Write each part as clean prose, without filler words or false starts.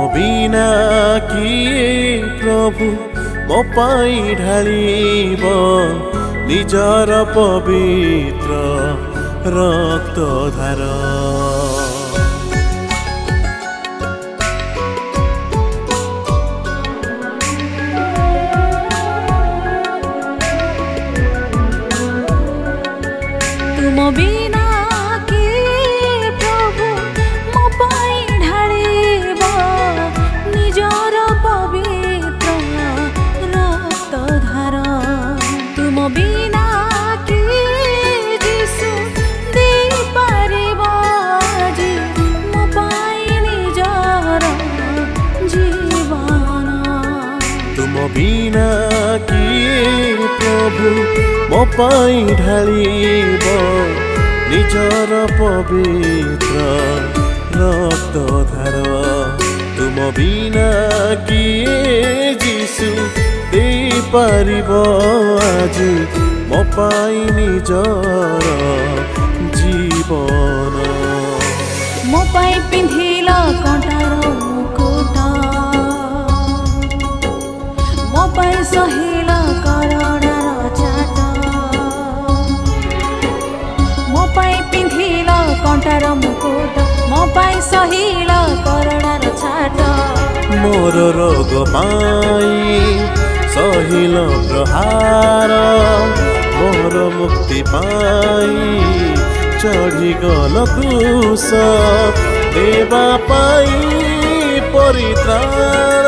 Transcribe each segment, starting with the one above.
बिना किए प्रभु मो पाई ढालिब निजर पवित्र रक्त धार। तुम बिना किए प्रभु मो पाई ढालिब निजर पवित्र रक्त धार। तुम बिना किए जीसु दे पारिब आजी मो पाई निजर जीवन। तुम बिना किए प्रभु मो पाई ढालिब निजर पवित्र रक्त धार। तुम बिना किए जीसु दे पारिब आजी मो पाई निजर जीवन। मो पाई पिंधिल कंटार मुकुट मो पाई सहिल करडार चाट। मो पाई पिंधिल कंटार मुकुट मो पाई सहिल करडार चाट। मोर रोग पाई सहिल प्रहार मोर मुक्ति पाई चढ़ी गल क्रूस देवा पाई परित्राण।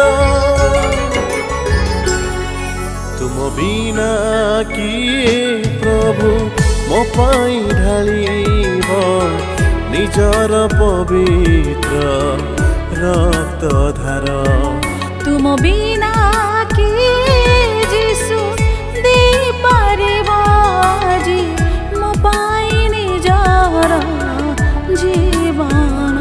तुम बिना किए प्रभु मो पाई ढालिब निजर पवित्र रक्त धार। तुम बिना किए जीसु दे पारिब आजी मो पाई निजर जीवन।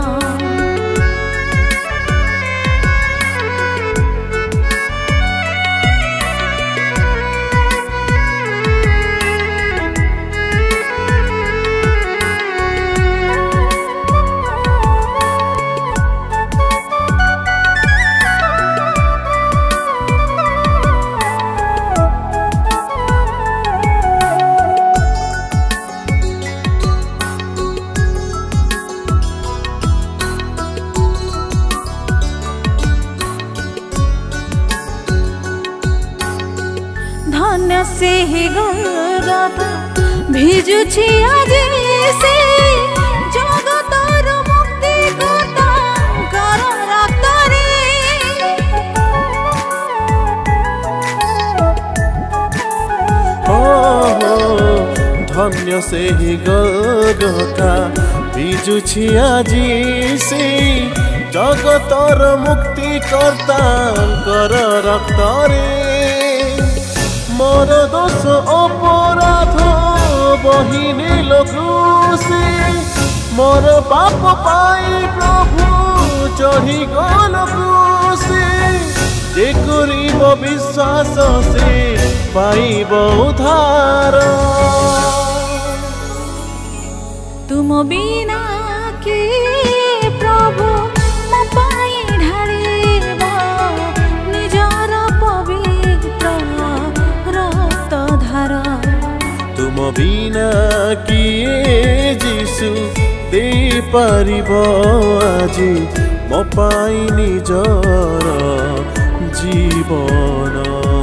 धन्य से ही गलगता भिजुछि आजी से जगतर मुक्ति करता कर रक्तरे। धन्य से ही गलगता भिजुछि आजी से जगतर मुक्ति करता कर रक्तरे। मोर दोष अपराध बहिनी क्रूसे मोर पाप पाई प्रभु चढ़ी गल क्रूसे। जे करिब विश्वास से पाइब उद्धार। तुम बिना किए प्रभु मो पाई ढालिब निजर पवित्र रक्त धार। तुम बिना किए जीसु दे पारिब आजी मो पाई निजर जीवन।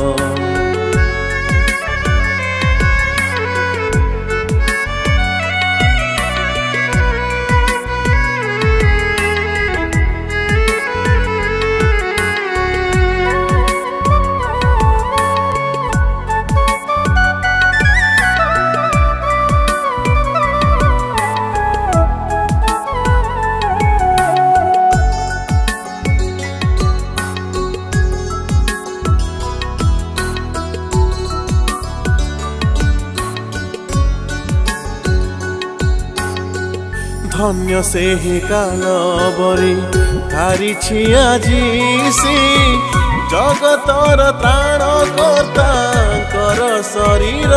धन्य से ही काल बरी हारी आजी से जगतर त्राण कर्ता कर शरीर।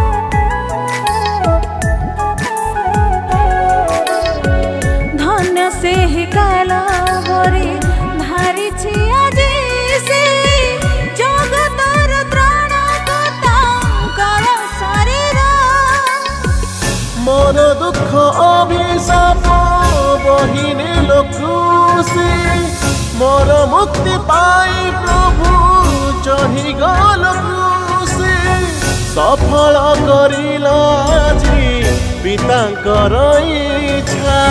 धन्य से काल बरे धारिछि आजी से जगतर त्राण कर शरीर मोर दुख अभिशाप बहिने लोकुसी मोर मुक्ति पाई प्रभु चढ़ी गल क्रूसी सफल करिला आजी पितांकर इच्छा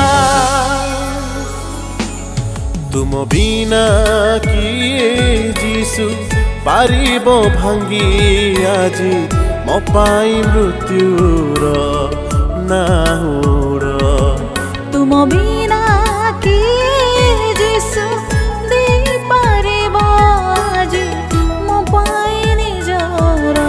तुम बिना किए जीसु पारिबो भांगी आजी मो पाई मृत्युर नाहुर तुम बिना किए जीसु दे पारिबो आजी मो पाई निजर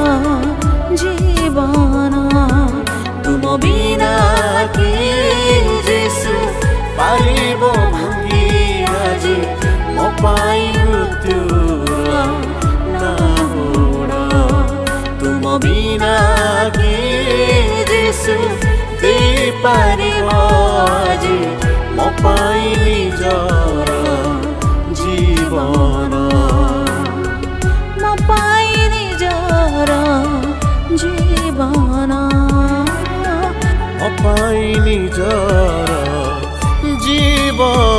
जीवन तुम बिना किए जीसु पारिबो भांगी आजी मो पाई मृत्युर नाहुर तुम बिना किए जीसु दे पारिबो आजी मो पाई निजर जीवन मो पाई निजर जीवन मो पाई निजर जीवन।